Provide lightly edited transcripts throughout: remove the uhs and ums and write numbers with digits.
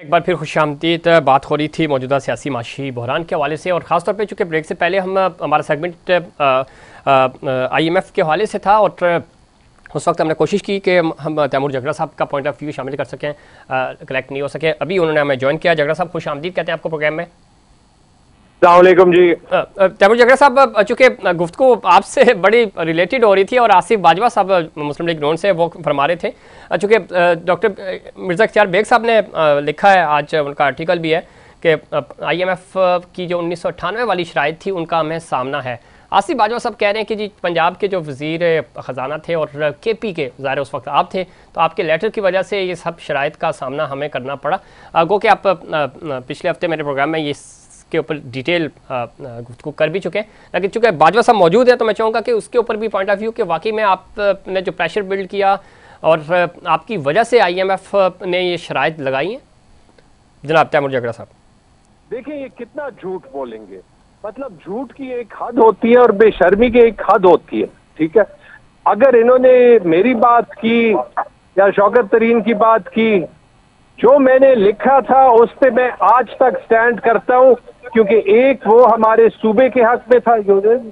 एक बार फिर खुशामदीद बात हो रही थी मौजूदा सियासी माशी बहरान के हवाले से, और ख़ासतौर पे चूँकि ब्रेक से पहले हमारा सेगमेंट IMF के हवाले से था, और उस वक्त हमने कोशिश की कि हम तैमूर जगरा साहब का पॉइंट ऑफ व्यू शामिल कर सकें, कलेक्ट नहीं हो सके। अभी उन्होंने हमें ज्वाइन किया। जगरा साहब खुशामदीद कहते हैं आपको प्रोग्राम में। अस्सलामुअलैकुम जी। तैमूर जगरा साहब, चूँकि गुफ्तगू आपसे बड़ी रिलेटेड हो रही थी और आसिफ बाजवा साहब मुस्लिम लीग नून से वो फरमा रहे थे, चूँकि डॉक्टर मिर्ज़ा इख्तियार बेग साहब ने लिखा है, आज उनका आर्टिकल भी है कि IMF की जो 1998 वाली शराइत थी उनका हमें सामना है। आसिफ बाजवा साहब कह रहे हैं कि जी पंजाब के जो वज़ीर ख़जाना थे और KP के ज़ाहिर उस वक्त आप थे, तो आपके लेटर की वजह से ये सब शराइत का सामना हमें करना पड़ा। गो कि आप पिछले हफ्ते मेरे प्रोग्राम में ये के ऊपर डिटेल गुफ्तगू कर भी चुके हैं, लेकिन चूँकि बाजवा साहब मौजूद है तो मैं चाहूँगा कि उसके ऊपर भी पॉइंट ऑफ व्यू कि वाकई में आपने जो प्रेशर बिल्ड किया और आपकी वजह से IMF ने ये शराइत लगाई हैं। जनाब तैमूर जगरा साहब, देखिए ये कितना झूठ बोलेंगे, मतलब झूठ की एक हद होती है और बेशर्मी की एक हद होती है। ठीक है, अगर इन्होंने मेरी बात की या शौकत तरीन की बात की, जो मैंने लिखा था उस पे मैं आज तक स्टैंड करता हूं, क्योंकि एक वो हमारे सूबे के हक में था।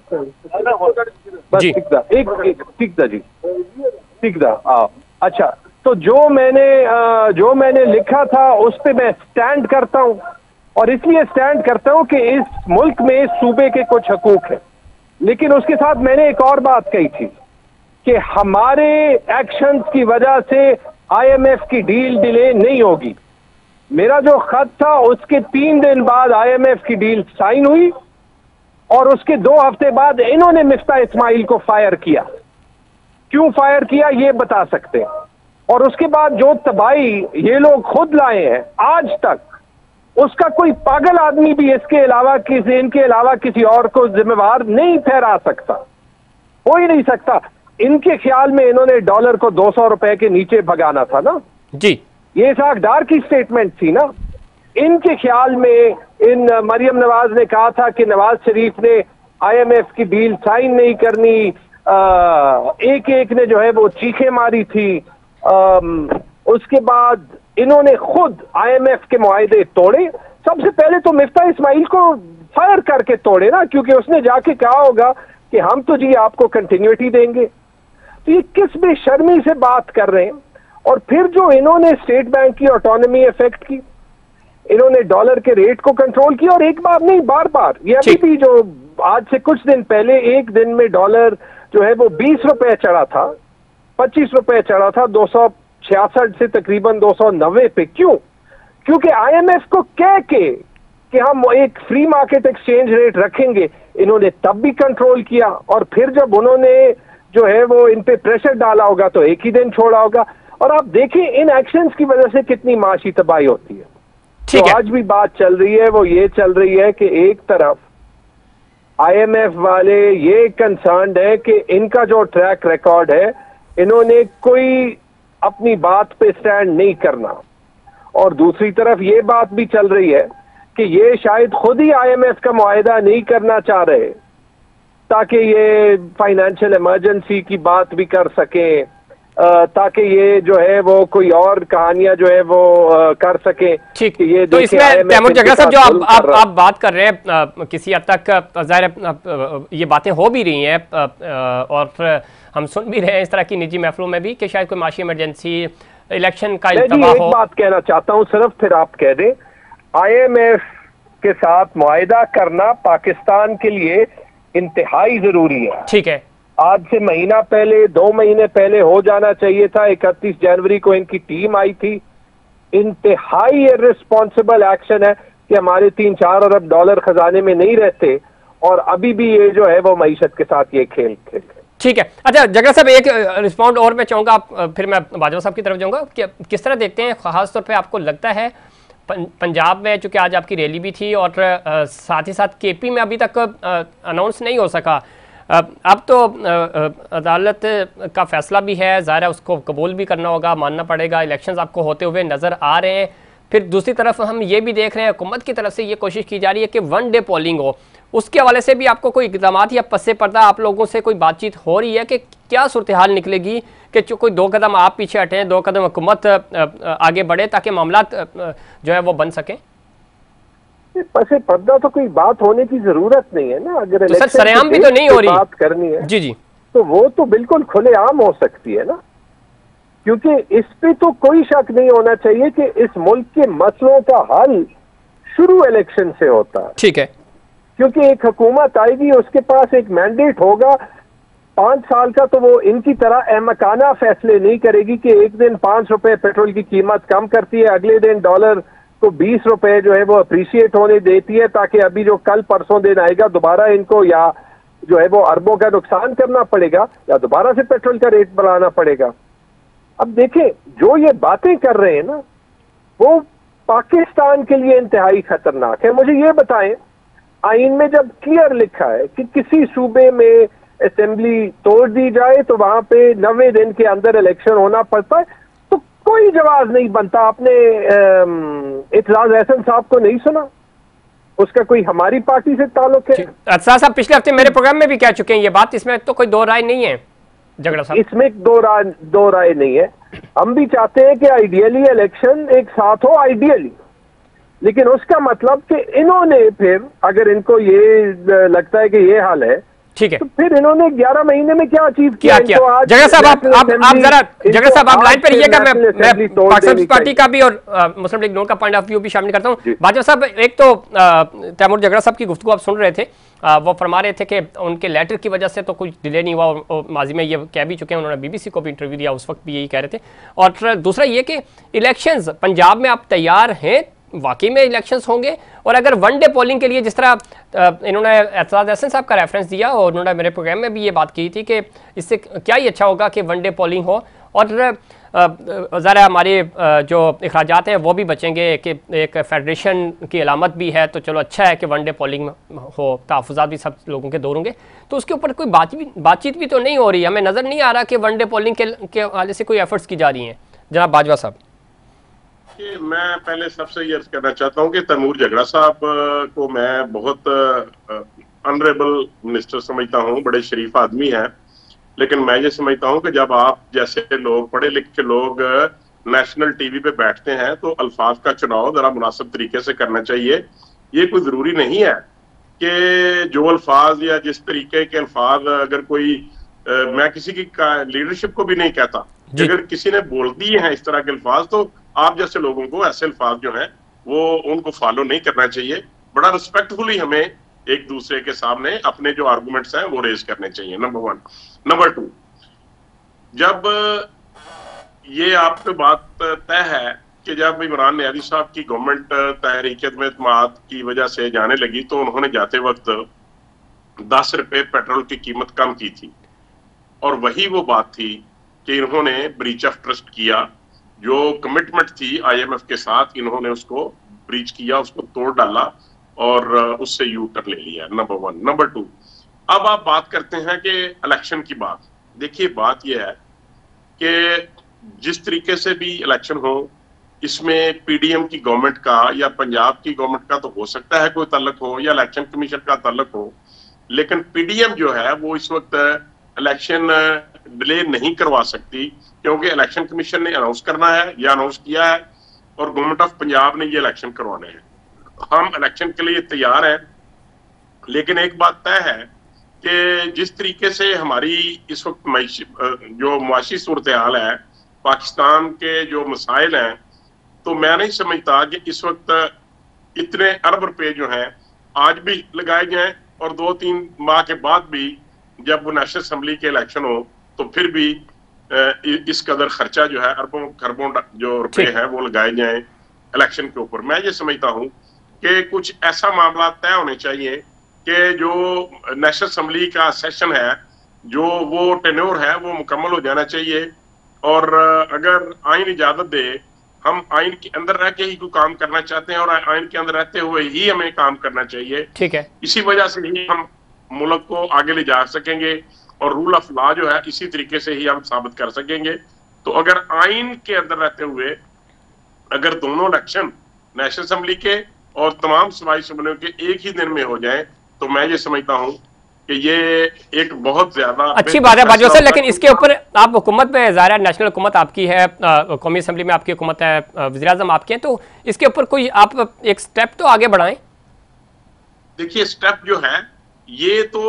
बस ठीक था जी, ठीक था। अच्छा, तो जो मैंने लिखा था उस पे मैं स्टैंड करता हूं, और इसलिए स्टैंड करता हूं कि इस मुल्क में इस सूबे के कुछ हकूक हैं। लेकिन उसके साथ मैंने एक और बात कही थी कि हमारे एक्शंस की वजह से IMF की डील डिले नहीं होगी। मेरा जो खत था उसके 3 दिन बाद IMF की डील साइन हुई, और उसके 2 हफ्ते बाद इन्होंने मिफ्ता इस्माइल को फायर किया। क्यों फायर किया ये बता सकते हैं। और उसके बाद जो तबाही ये लोग खुद लाए हैं आज तक, उसका कोई पागल आदमी भी इनके अलावा किसी और को जिम्मेवार नहीं ठहरा सकता, हो ही नहीं सकता। इनके ख्याल में इन्होंने डॉलर को 200 रुपए के नीचे भगाना था ना जी, ये इसाक डार की स्टेटमेंट थी ना। इनके ख्याल में मरियम नवाज ने कहा था कि नवाज शरीफ ने IMF की डील साइन नहीं करनी, एक ने जो है वो चीखें मारी थी। उसके बाद इन्होंने खुद IMF के मुआहदे तोड़े। सबसे पहले तो मिफ्ता इस्माइल को फायर करके तोड़े ना, क्योंकि उसने जाके कहा होगा कि हम तो जी आपको कंटिन्यूटी देंगे। तो ये किस बेशर्मी से बात कर रहे हैं। और फिर जो इन्होंने स्टेट बैंक की ऑटोनॉमी इफेक्ट की, इन्होंने डॉलर के रेट को कंट्रोल किया, और एक बार नहीं बार बार। ये अभी भी जो आज से कुछ दिन पहले एक दिन में डॉलर जो है वो 20 रुपए चढ़ा था, 25 रुपए चढ़ा था, 266 से तकरीबन 290 पे। क्यों? क्योंकि IMF को कह के कि हम एक फ्री मार्केट एक्सचेंज रेट रखेंगे, इन्होंने तब भी कंट्रोल किया। और फिर जब उन्होंने जो है वो इन पे प्रेशर डाला होगा तो एक ही दिन छोड़ा होगा। और आप देखिए इन एक्शंस की वजह से कितनी माशी तबाही होती है। तो आज भी बात चल रही है वो ये चल रही है कि एक तरफ IMF वाले ये कंसर्न्ड है कि इनका जो ट्रैक रिकॉर्ड है, इन्होंने कोई अपनी बात पे स्टैंड नहीं करना, और दूसरी तरफ ये बात भी चल रही है कि ये शायद खुद ही IMF का मुआहदा नहीं करना चाह रहे ताकि ये फाइनेंशियल इमरजेंसी की बात भी कर सकें, ताकि ये जो है वो कोई और कहानियां जो है वो कर सके। ठीक, ये तो इसमें तैमूर जगरा साहब जो आप बात कर रहे हैं, किसी हद तक ज़ाहिर ये बातें हो भी रही हैं, और हम सुन भी रहे हैं इस तरह की निजी महफिलों में भी कि शायद कोई माशी इमरजेंसी इलेक्शन का इल्तवा हो। एक बात कहना चाहता हूँ सिर्फ, फिर आप कह दें। IMF के साथ मुआहदा करना पाकिस्तान के लिए इंतहाई जरूरी है। ठीक है, आज से महीना पहले 2 महीने पहले हो जाना चाहिए था। 31 जनवरी को इनकी टीम आई थी। इंतहाई इर्रिस्पॉन्सिबल एक्शन है कि हमारे 3-4 अरब डॉलर खजाने में नहीं रहते, और अभी भी ये जो है वो मईशत के साथ ये खेल खेल। ठीक है। अच्छा जगरा साहब, एक रिस्पॉन्ड और मैं चाहूँगा, फिर मैं बाजवा साहब की तरफ जाऊँगा कि किस तरह देखते हैं, ख़ास तौर पे आपको लगता है पंजाब में, चूँकि आज आपकी रैली भी थी और साथ ही साथ KP में अभी तक अनाउंस नहीं हो सका, अब तो अदालत का फैसला भी है, ज़ाहिर है उसको कबूल भी करना होगा, मानना पड़ेगा। इलेक्शंस आपको होते हुए नज़र आ रहे हैं। फिर दूसरी तरफ हम ये भी देख रहे हैं हुकूमत की तरफ से ये कोशिश की जा रही है कि 1 डे पोलिंग हो, उसके हवाले से भी आपको कोई इक़दाम या पस्से पर्दा आप लोगों से कोई बातचीत हो रही है कि क्या सूरत हाल निकलेगी कि जो कोई 2 कदम आप पीछे हटें, 2 कदम हुकूमत आगे बढ़े ताकि मामला जो है वो बन सकें? पसे पर्दा तो कोई बात होने की जरूरत नहीं है ना। अगर तो सर सरेआम भी तो नहीं हो रही बात करनी है जी जी, तो वो तो बिल्कुल खुलेआम हो सकती है ना, क्योंकि इस पे तो कोई शक नहीं होना चाहिए कि इस मुल्क के मसलों का हल शुरू इलेक्शन से होता है। ठीक है, क्योंकि एक हुकूमत आएगी, उसके पास एक मैंडेट होगा 5 साल का, तो वो इनकी तरह अहमकाना फैसले नहीं करेगी कि एक दिन 5 रुपए पेट्रोल की कीमत कम करती है, अगले दिन डॉलर को 20 रुपए जो है वो अप्रिशिएट होने देती है, ताकि अभी जो कल परसों दिन आएगा दोबारा इनको या जो है वो अरबों का नुकसान करना पड़ेगा या दोबारा से पेट्रोल का रेट बढ़ाना पड़ेगा। अब देखें, जो ये बातें कर रहे हैं ना, वो पाकिस्तान के लिए इंतहाई खतरनाक है। मुझे ये बताएं, आइन में जब क्लियर लिखा है कि किसी सूबे में असेंबली तोड़ दी जाए तो वहां पे 90 दिन के अंदर इलेक्शन होना पड़ता है, तो कोई जवाब नहीं बनता। आपने इतराज एहसन साहब को नहीं सुना? उसका कोई हमारी पार्टी से ताल्लुक है? अरशद साहब पिछले हफ्ते मेरे प्रोग्राम में भी कह चुके हैं ये बात, इसमें तो कोई दो राय नहीं है झगड़ा साहब। इसमें दो राय नहीं है। हम भी चाहते हैं कि आइडियली इलेक्शन एक साथ हो, आइडियली, लेकिन उसका मतलब कि इन्होंने फिर, अगर इनको ये लगता है कि ये हाल है, ठीक है, तो फिर इन्होंने 11 महीने में क्या अचीव किया? जगह साहब आप जरा जगह साहब आप लाइन पर रहिएगा, मैं पाकिस्तान पार्टी का भी और मुस्लिम लीग नून का पॉइंट ऑफ व्यू भी शामिल करता हूँ। बाजवा साहब, एक तो तैमूर झगड़ा साहब की गुफ्तगू आप सुन रहे थे, वो फरमा रहे थे कि उनके लेटर की वजह से तो कुछ डिले नहीं हुआ, और माजी में ये कह भी चुके हैं, उन्होंने BBC को भी इंटरव्यू दिया, उस वक्त भी यही कह रहे थे। और दूसरा ये कि इलेक्शंस पंजाब में आप तैयार हैं, वाकई में इलेक्शंस होंगे? और अगर वनडे पोलिंग के लिए, जिस तरह इन्होंने एतजाज एहसन साहब का रेफरेंस दिया और उन्होंने मेरे प्रोग्राम में भी ये बात की थी कि इससे क्या ही अच्छा होगा कि वनडे पोलिंग हो, और ज़रा हमारे जो अखराजात हैं वो भी बचेंगे, कि एक फेडरेशन की अलामत भी है, तो चलो अच्छा है कि वनडे पोलिंग हो, तहफ़्फ़ुज़ात भी सब लोगों के दूर होंगे। तो उसके ऊपर कोई बातचीत भी तो नहीं हो रही, हमें नज़र नहीं आ रहा कि वनडे पोलिंग के हवाले से कोई एफर्ट्स की जा रही हैं। जनाब बाजवा साहब, कि मैं पहले सबसे ये अर्ज करना चाहता हूँ कि तैमूर झगड़ा साहब को मैं बहुत ऑनरेबल मिनिस्टर समझता हूँ, बड़े शरीफ आदमी हैं, लेकिन मैं ये समझता हूँ कि जब आप जैसे लोग, पढ़े लिखे लोग नेशनल टीवी पे बैठते हैं तो अल्फाज का चुनाव जरा मुनासिब तरीके से करना चाहिए। ये कोई जरूरी नहीं है कि जो अल्फाज या जिस तरीके के अल्फाज, अगर कोई मैं किसी की लीडरशिप को भी नहीं कहता, अगर किसी ने बोल दिए हैं इस तरह के अल्फाज, तो आप जैसे लोगों को ऐसे अल्फाज जो हैं वो उनको फॉलो नहीं करना चाहिए। बड़ा रिस्पेक्टफुली हमें एक दूसरे के सामने अपने जो आर्गुमेंट्स हैं वो रेज करने चाहिए, नंबर 1। नंबर 2, जब ये आप पे बात तय है कि जब इमरान नियाज़ी साहब की गवर्नमेंट तहरीक एतमाद की वजह से जाने लगी, तो उन्होंने जाते वक्त 10 रुपए पेट्रोल की कीमत कम की थी, और वही वो बात थी कि इन्होंने ब्रीच ऑफ ट्रस्ट किया। जो कमिटमेंट थी IMF के साथ, इन्होंने उसको ब्रीच किया, उसको तोड़ डाला और उससे यू टर्न ले लिया, नंबर 1। नंबर 2, अब आप बात करते हैं कि इलेक्शन की बात। देखिए, बात यह है कि जिस तरीके से भी इलेक्शन हो, इसमें PDM की गवर्नमेंट का या पंजाब की गवर्नमेंट का तो हो सकता है कोई ताल्लुक हो, या इलेक्शन कमीशन का ताल्लुक हो, लेकिन PDM जो है वो इस वक्त इलेक्शन डिले नहीं करवा सकती, क्योंकि इलेक्शन कमीशन ने अनाउंस करना है या अनाउंस किया है, और गवर्नमेंट ऑफ पंजाब ने ये इलेक्शन करवाने हैं। हम इलेक्शन के लिए तैयार हैं, लेकिन एक बात तय है कि जिस तरीके से हमारी इस वक्त जो मुआशी सूरत हाल है, पाकिस्तान के जो मसाइल हैं, तो मैं नहीं समझता कि इस वक्त इतने अरब रुपए जो हैं आज भी लगाए जाएं, और 2-3 माह के बाद भी जब नेशनल असेंबली के इलेक्शन हो तो फिर भी इस कदर खर्चा जो है, अरबों खरबों जो रुपए हैं वो लगाए जाएं इलेक्शन के ऊपर। मैं ये समझता हूँ कि कुछ ऐसा मामला तय होने चाहिए कि जो नेशनल असेंबली का सेशन है, जो वो टेन्योर है, वो मुकम्मल हो जाना चाहिए, और अगर आइन इजाजत दे, हम आइन के अंदर रह के ही कोई काम करना चाहते हैं, और आइन के अंदर रहते हुए ही हमें काम करना चाहिए। ठीक है, इसी वजह से ही हम मुल्क को आगे ले जा सकेंगे, और रूल ऑफ लॉ जो है इसी तरीके से ही हम साबित कर सकेंगे। तो अगर आइन के अंदर रहते हुए अगर दोनों इलेक्शन नेशनल असेंबली के और तमाम सूबाई असम्बलियों के एक ही दिन में हो जाए, तो मैं ये समझता हूँ कि ये एक बहुत ज्यादा अच्छी बात है बाजवा साहब, लेकिन इसके ऊपर आप हुकूमत में ज़ाहिर नेशनल हुकूमत आपकी है, कौमी असम्बली में आपकी हुकूमत है, वज़ीर आज़म आपके हैं, तो इसके ऊपर कोई आप एक स्टेप तो आगे बढ़ाएं। देखिए स्टेप जो है ये तो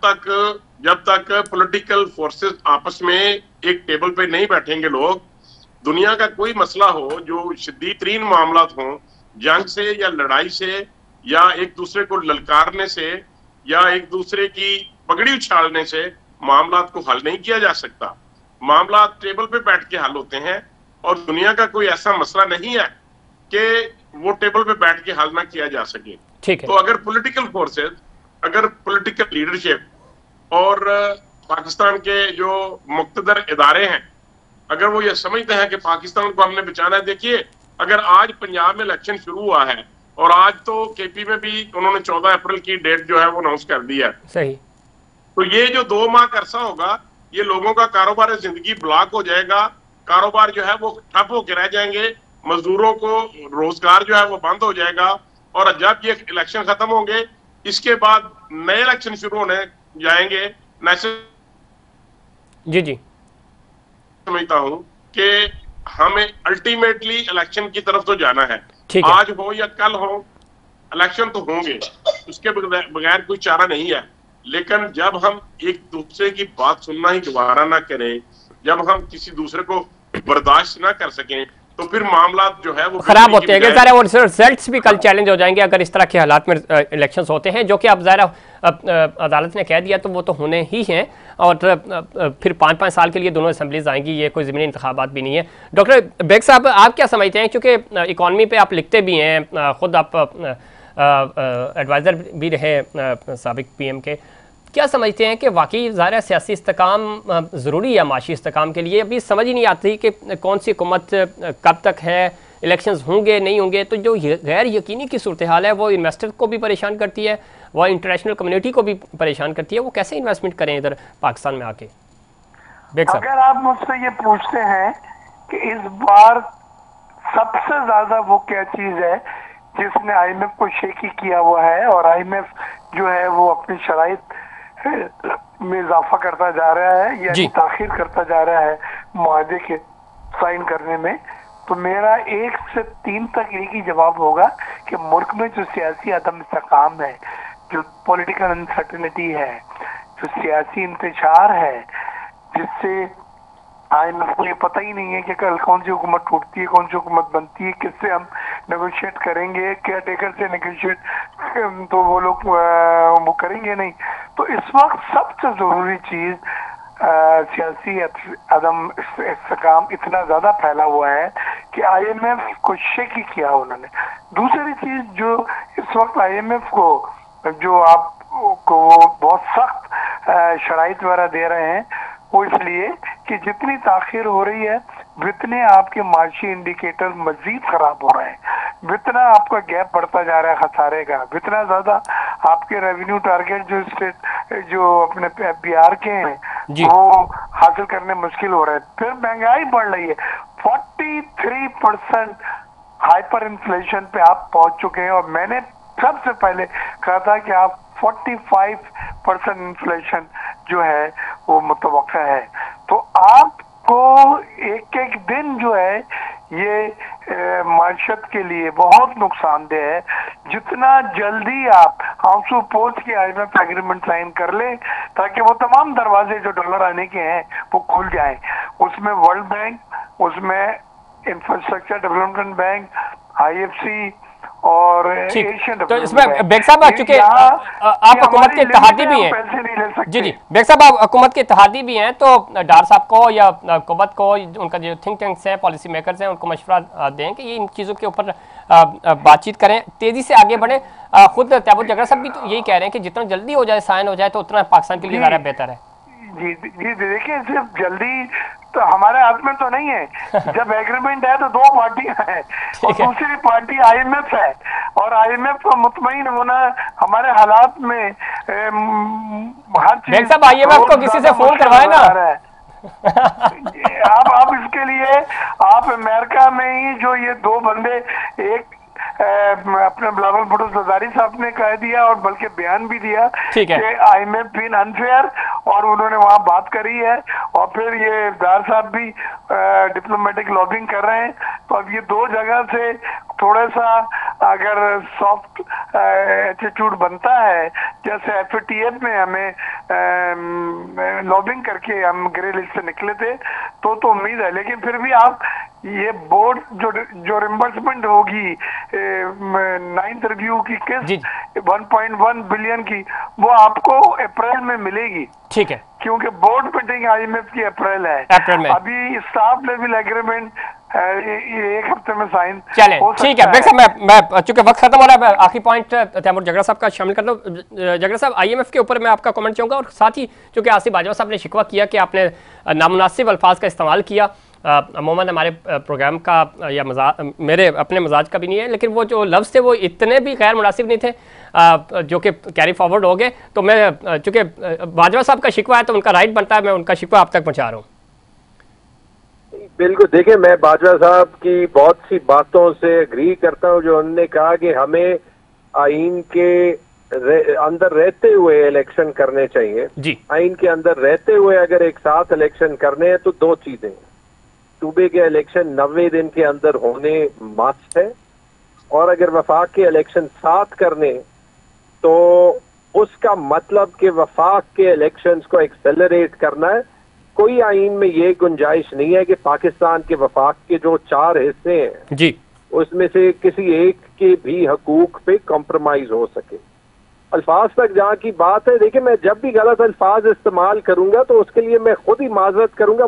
जब तक पॉलिटिकल फोर्सेस आपस में एक टेबल पे नहीं बैठेंगे लोग, दुनिया का कोई मसला हो जो शदीद तरीन मामला हों, जंग से या लड़ाई से या एक दूसरे को ललकारने से या एक दूसरे की पगड़ी उछालने से मामला को हल नहीं किया जा सकता। मामला टेबल पे बैठ के हल होते हैं और दुनिया का कोई ऐसा मसला नहीं है कि वो टेबल पे बैठ के हल ना किया जा सके। ठीक है। तो अगर पॉलिटिकल फोर्सेस, अगर पॉलिटिकल लीडरशिप और पाकिस्तान के जो मुक्तदर इदारे हैं, अगर वो ये समझते हैं कि पाकिस्तान को हमने बचाना है, देखिए अगर आज पंजाब में इलेक्शन शुरू हुआ है और आज तो केपी में भी उन्होंने 14 अप्रैल की डेट जो है वो अनाउंस कर दी है, सही, तो ये जो 2 माह का अरसा होगा, ये लोगों का कारोबार जिंदगी ब्लॉक हो जाएगा, कारोबार जो है वो ठप होकर रह जाएंगे, मजदूरों को रोजगार जो है वो बंद हो जाएगा, और जब ये इलेक्शन खत्म होंगे इसके बाद नए इलेक्शन शुरू होने जाएंगे। नेशनल जी समझता हूं कि हमें अल्टीमेटली इलेक्शन की तरफ तो जाना है, आज हो या कल हो इलेक्शन तो होंगे, उसके बगैर कोई चारा नहीं है। लेकिन जब हम एक दूसरे की बात सुनना ही गवारा ना करें, जब हम किसी दूसरे को बर्दाश्त ना कर सकें, तो फिर मामला जो है वो खराब होते हैं। ज़ाहिर और रिजल्ट्स भी कल चैलेंज हो जाएंगे अगर इस तरह के हालात में इलेक्शंस होते हैं, जो कि अब ज़ाहिर अदालत ने कह दिया तो वो तो होने ही हैं, और फिर 5-5 साल के लिए दोनों असम्बलीज आएंगी, ये कोई ज़मीनी इंतखाबात भी नहीं है। डॉक्टर बेग साहब, आप क्या समझते हैं, क्योंकि इकॉनमी पे आप लिखते भी हैं, ख़ुद आप एडवाइज़र भी रहे साबिक PM के, क्या समझते हैं कि वाकई ज़ाहिर सियासी इस्तेकाम ज़रूरी है माशी इस्तेकाम के लिए? अभी समझ ही नहीं आती कि कौन सी हुकूमत कब तक है, इलेक्शंस होंगे नहीं होंगे, तो जो गैर यकीनी की सूरत हाल है वो इन्वेस्टर को भी परेशान करती है, वो इंटरनेशनल कम्युनिटी को भी परेशान करती है। वो कैसे इन्वेस्टमेंट करें इधर पाकिस्तान में आके? अगर आप मुझसे ये पूछते हैं कि इस बार सबसे ज्यादा वो क्या चीज है जिसने IMF को शेकी किया हुआ है, और IMF जो है वो अपनी शराइत में इजाफा करता जा रहा है या ताखिर करता जा रहा है मुआहदे के साइन करने में, तो मेरा 1 से 3 तक एक ही जवाब होगा कि मुल्क में जो सियासी अदम इस्तेकाम है, जो पॉलिटिकल अनसर्टेनिटी है, जो सियासी इंतशार है, जिससे IMF को ये पता ही नहीं है कि कल कौन सी हुकूमत टूटती है, कौन सी हुकूमत बनती है, किससे हम नेगोशिएट करेंगे, केयर टेकर से नेगोशिएट तो वो लोग वो करेंगे नहीं। तो इस वक्त सबसे जरूरी चीज सियासी अदम इस्तेकाम इतना ज्यादा फैला हुआ है कि IMF को शेकी किया उन्होंने। दूसरी चीज जो इस वक्त IMF को जो आपको बहुत सख्त शराइत वगैरह दे रहे हैं, वो इसलिए कि जितनी ताखिर हो रही है जितने आपके माशी इंडिकेटर मजीद खराब हो रहे हैं, जितना आपका गैप बढ़ता जा रहा है खसारे का, जितना ज्यादा आपके रेवेन्यू टारगेट जो स्टेट जो अपने बिहार के हैं वो हासिल करने मुश्किल हो रहा है। फिर महंगाई बढ़ रही है, 43% हाइपर इन्फ्लेशन पे आप पहुंच चुके हैं, और मैंने सबसे पहले कहा था कि आप 45% इन्फ्लेशन जो है वो मुतवक्का है। तो आपको एक एक दिन जो है ये माशत के लिए बहुत नुकसानदेह है। जितना जल्दी आप आंसू पोंछ के IMF एग्रीमेंट साइन कर ले ताकि वो तमाम दरवाजे जो डॉलर आने के हैं वो खुल जाएं, उसमें वर्ल्ड बैंक, उसमें इंफ्रास्ट्रक्चर डेवलपमेंट बैंक, IFC और एशियन। तो इसमें बेग साहब चूंकि आप हुकूमत के इत्तेहादी भी हैं, जी बेग साहब आप हुकूमत के इत्तेहादी भी हैं, तो डार साहब को या हुकूमत को, उनका जो थिंक टैंक्स हैं, पॉलिसी मेकर्स हैं, उनको मशवरा दें कि ये इन चीज़ों के ऊपर बातचीत करें, तेज़ी से आगे बढ़ें। खुद तैयबुर जगरा साहब भी तो यही कह रहे हैं कि जितना जल्दी हो जाए, साइन हो जाए, तो उतना पाकिस्तान के लिए ज़्यादा बेहतर है। जी देखिए, सिर्फ जल्दी तो हमारे हाथ में तो नहीं है। जब एग्रीमेंट है तो 2 पार्टियां हैं और दूसरी पार्टी IMF है, और IMF का मुतमईन होना हमारे हालात में हर चीज। IMF को किसी से फोन करवाए ना आप इसके लिए आप अमेरिका में ही जो ये 2 बंदे, एक अपने बिलावल भुट्टो जरदारी साहब ने कह दिया और बल्कि बयान भी दिया कि IMF बीन अनफेयर, और उन्होंने वहां बात करी है। और फिर ये दार साहब भी डिप्लोमेटिक लॉबिंग कर रहे हैं। तो अब ये दो जगह से थोड़ा सा अगर सॉफ्ट एटीट्यूड बनता है, जैसे FATF में हमें लॉबिंग करके हम ग्रे लिस्ट से निकले थे, तो उम्मीद है। लेकिन फिर भी आप ये बोर्ड जो रिम्बर्समेंट होगी 9th रिव्यू की किस्त 1.1 बिलियन की, वो आपको अप्रैल में मिलेगी। ठीक है, क्योंकि बोर्ड मीटिंग IMF की अप्रैल है। अप्रैल में अभी स्टाफ लेवल एग्रीमेंट एक हफ्ते में साइन चले। ठीक है बेग साहब, मैं चूंकि वक्त खत्म हो रहा है, आखिरी पॉइंट तैमूर झगड़ा साहब का शामिल कर लो। झगड़ा साहब, IMF के ऊपर मैं आपका कमेंट चाहूँगा, और साथ ही चूंकि आसिफ बाजवा साहब ने शिकवा किया कि आपने नामुनासिब अल्फाज का इस्तेमाल किया। अमूमन हमारे प्रोग्राम का या मेरे अपने मजाज का भी नहीं है, लेकिन वो जो लफ्ज़ थे वो इतने भी गैर मुनासिब नहीं थे जो कि कैरी फॉरवर्ड हो गए। तो मैं चूँकि बाजवा साहब का शिकवा है तो उनका राइट बनता है, मैं उनका शिकवा आप तक पहुँचा रहा हूँ। बिल्कुल, देखिए मैं बाजवा साहब की बहुत सी बातों से एग्री करता हूँ। जो उन्होंने कहा कि हमें आइन के अंदर रहते हुए इलेक्शन करने चाहिए जी। आइन के अंदर रहते हुए अगर एक साथ इलेक्शन करने हैं तो दो चीजें, सूबे के इलेक्शन 90 दिन के अंदर होने मस्ट है, और अगर वफाक के इलेक्शन साथ करने तो उसका मतलब कि वफाक के इलेक्शंस को एक्सेलरेट करना है। कोई आइन में ये गुंजाइश नहीं है कि पाकिस्तान के वफाक के जो 4 हिस्से हैं जी, उसमें से किसी एक के भी हकूक पे कॉम्प्रोमाइज हो सके। अल्फाज तक जहाँ की बात है, देखिए मैं जब भी गलत अल्फाज इस्तेमाल करूंगा तो उसके लिए मैं खुद ही माजरत करूंगा।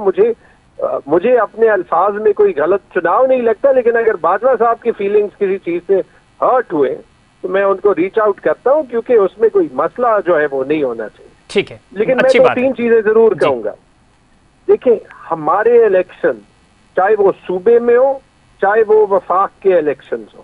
मुझे अपने अल्फाज में कोई गलत चुनाव नहीं लगता, लेकिन अगर बाजवा साहब की फीलिंग्स किसी चीज से हर्ट हुए तो मैं उनको रीच आउट करता हूं, क्योंकि उसमें कोई मसला जो है वो नहीं होना चाहिए। ठीक है, लेकिन मैं तो 3 चीजें जरूर कहूंगा। देखिए, हमारे इलेक्शन चाहे वो सूबे में हो चाहे वो वफाक के इलेक्शन हो,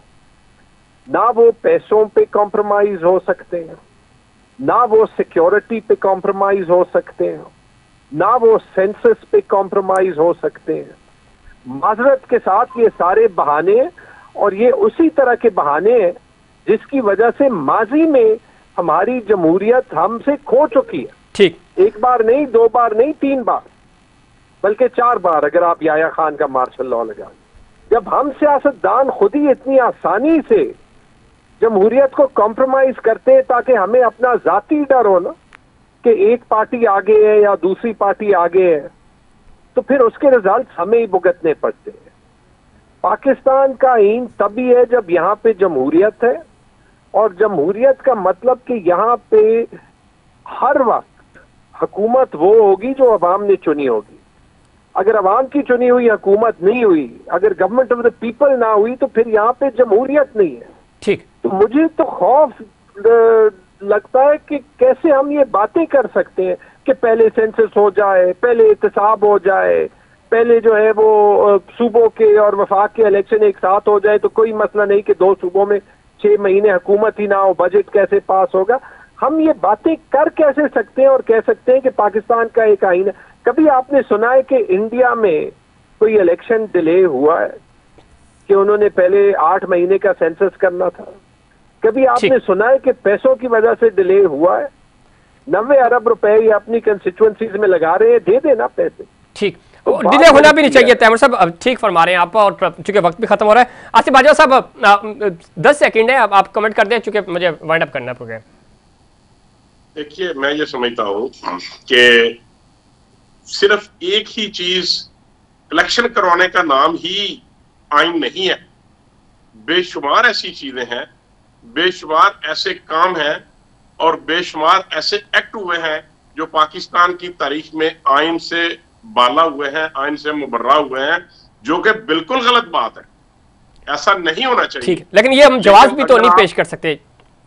ना वो पैसों पे कॉम्प्रोमाइज हो सकते हैं, ना वो सिक्योरिटी पे कॉम्प्रोमाइज हो सकते हैं, ना वो सेंसस पे कॉम्प्रोमाइज हो सकते हैं। माजरत के साथ ये सारे बहाने हैं, और ये उसी तरह के बहाने हैं जिसकी वजह से माजी में हमारी जमहूरियत हमसे खो चुकी है। ठीक, 1 बार नहीं, 2 बार नहीं, 3 बार, बल्कि 4 बार अगर आप याया खान का मार्शल लॉ लगाएं। जब हम सियासतदान खुद ही इतनी आसानी से जमहूरियत को कॉम्प्रोमाइज करते हैं ताकि हमें अपना जाती डर हो ना कि एक पार्टी आगे है या दूसरी पार्टी आगे है, तो फिर उसके रिजल्ट हमें ही भुगतने पड़ते हैं। पाकिस्तान का आईन तभी है जब यहाँ पे जमहूरियत है, और जमहूरियत का मतलब कि यहाँ पे हर वक्त हुकूमत वो होगी जो अवाम ने चुनी होगी। अगर अवाम की चुनी हुई हुकूमत नहीं हुई, अगर गवर्नमेंट ऑफ द पीपल ना हुई, तो फिर यहाँ पे जमहूरियत नहीं है। ठीक, तो मुझे तो खौफ लगता है कि कैसे हम ये बातें कर सकते हैं कि पहले सेंसस हो जाए, पहले एहतसाब हो जाए, पहले जो है वो सूबों के और वफाक के इलेक्शन एक साथ हो जाए, तो कोई मसला नहीं कि 2 सूबों में 6 महीने हुकूमत ही ना हो, बजट कैसे पास होगा। हम ये बातें कर कैसे सकते हैं और कह सकते हैं कि पाकिस्तान का एक आईन है। कभी आपने सुना है कि इंडिया में कोई इलेक्शन डिले हुआ है कि उन्होंने पहले 8 महीने का सेंसस करना था? कभी आपने सुना है कि पैसों की वजह से डिले हुआ है? 90 अरब रुपए ये अपनी कंस्टिट्यूएंसीज में लगा रहे हैं, दे देना पैसे। ठीक, तो डिले होना भी नहीं चाहिए तैमूर साहब, अब ठीक फरमा रहे हैं आप, और चूंकि वक्त भी खत्म हो रहा है। आसिफ बाजवा साहब 10 सेकंड है, आप कमेंट कर दें चूंकि मुझे वाइंड अप करना है प्रोग्राम। देखिए, मैं ये समझता हूँ कि सिर्फ एक ही चीज इलेक्शन करवाने का नाम ही आइन नहीं है। बेशुमार ऐसी चीजें हैं, बेशुमार ऐसे काम हैं और बेशुमार ऐसे एक्ट हुए हैं जो पाकिस्तान की तारीख में आइन से बाला हुए हैं, आइन से मुबर्रा हुए हैं, जो कि बिल्कुल गलत बात है। ऐसा नहीं होना चाहिए। ठीक, लेकिन ये हम जवाब भी तो नहीं पेश कर सकते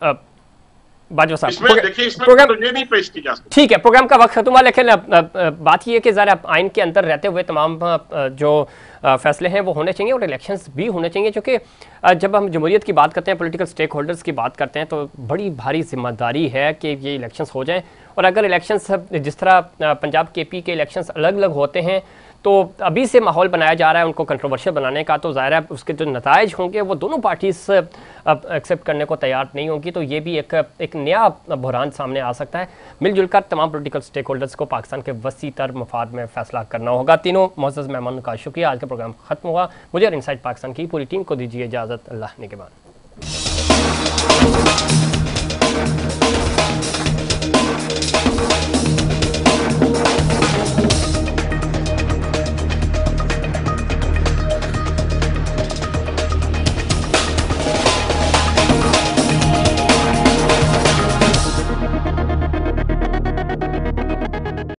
बाजवा साहब। इसमें तो ये नहीं पेश की जा सकती। ठीक है, प्रोग्राम का वक्त खत्म हुआ, लेकिन बात ये है कि ज़रा आइन के अंदर रहते हुए तमाम जो फैसले हैं वो होने चाहिए और इलेक्शंस भी होने चाहिए, क्योंकि जब हम जमहूरियत की बात करते हैं, पॉलिटिकल स्टेक होल्डर्स की बात करते हैं, तो बड़ी भारी जिम्मेदारी है कि ये इलेक्शंस हो जाएं और अगर इलेक्शंस जिस तरह पंजाब केपी के इलेक्शंस अलग अलग होते हैं तो अभी से माहौल बनाया जा रहा है उनको कंट्रोवर्शियल बनाने का, तो ज़ाहिर है उसके जो नताइज होंगे वो दोनों पार्टीज एक्सेप्ट करने को तैयार नहीं होंगी। तो ये भी एक नया बहरान सामने आ सकता है। मिलजुल कर तमाम पोलिटिकल स्टेक होल्डर्स को पाकिस्तान के वसी तर मफाद में फैसला करना होगा। तीनों मुअज़्ज़ज़ मेहमानों का शुक्रिया। आज का प्रोग्राम खत्म हुआ। मुझे और इनसाइड पाकिस्तान की पूरी टीम को दीजिए इजाज़त। अल्लाह निगहबान।